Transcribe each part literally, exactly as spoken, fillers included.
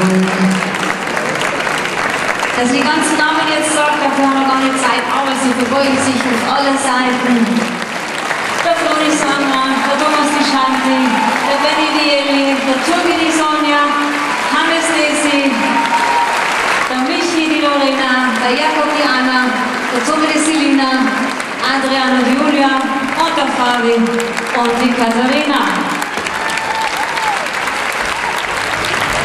Dass die ganzen Namen jetzt sagt, dafür haben wir gar nicht Zeit, aber sie verbeugen sich auf alle Seiten. Der Flori Sandra, der Thomas die Shanti, der Benny die Eli, der Tobi die Sonja, Hannes Nesi, der Michi die Lorena, der Jakob die Anna, der Tobi die Selina, Adrian und Julia und der Fabi und die Katharina.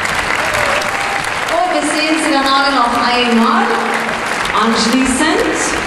Wir sehen sie dann alle noch einmal. Anschließend